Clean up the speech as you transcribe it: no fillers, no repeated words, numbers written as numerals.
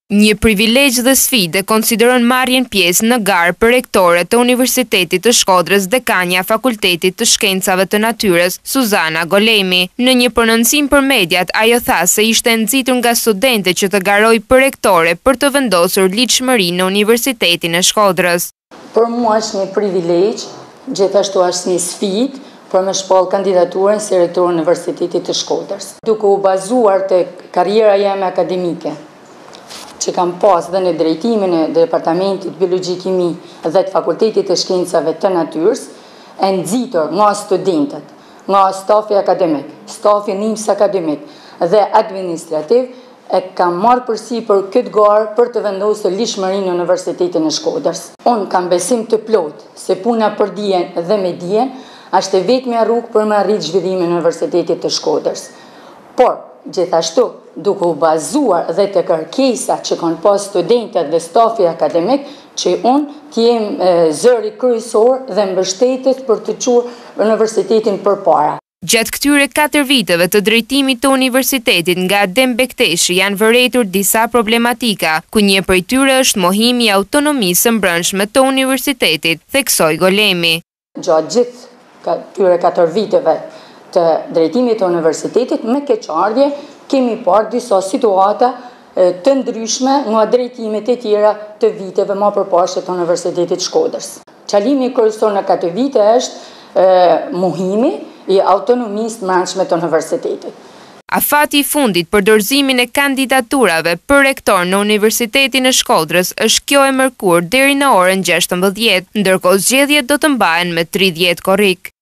Një privilegj dhe sfidë konsideron marrjen pjesë në garë për rektore të Universitetit të Shkodrës dekania Fakultetit të Shkencave të Natyrës, Suzana Golemi. Në një prononcim për mediat, ajo tha se ishte nxitur nga studente që të garoj për rektore për të vendosur ligjshmëri në Universitetin e Shkodrës. Për mua është një privilegj, gjithashtu është një sfidë për me shpall kandidaturën si rektor Universitetit të Shkodrës. Duke u bazuar te karriera jeme akademike, që kam pas dhe në drejtimin e Departamentit Biologjikimi dhe të Fakultetit të Shkencave të Natyrës, e nxitur nga studentët, nga stafi akademik, stafi NIMS akademik dhe administrativ, e kam marrë përsipër këtë garë për të vendosur ligjshmërinë në Universitetin e Shkodrës. Unë kam besim të plot se puna për dijen dhe me dijen është e vetmja rrugë për me arrit zhvillimin e Universitetit të Shkodrës. Por gjithashtu, duke u bazuar dhe të kërkesa që kanë pas studentët dhe stafi akademik, që unë t'jem zëri kryesor dhe mbështetës për të çuar universitetin përpara. Gjatë këtyre 4 viteve të drejtimit të universitetit nga Adem Bekteshi janë vërejtur disa problematika, ku një prej tyre është mohimi i autonomisë së brendshme të universitetit, theksoi Golemi. Gjatë gjithë këtyre 4 viteve të drejtimit të universitetit, me keqardhje kemi parë disa situata të ndryshme nga drejtimet e tjera të viteve më përpashme të Universitetit Shkodrës. Qëllimi kryesor në këto vite është mohimi i autonomisë brendshme të universitetit. Afati i fundit për dorëzimin e kandidaturave për rektor në Universitetin e Shkodrës është kjo e mërkurë deri në orën 16, ndërkohë zgjedhjet do të mbahen me 30 korrik.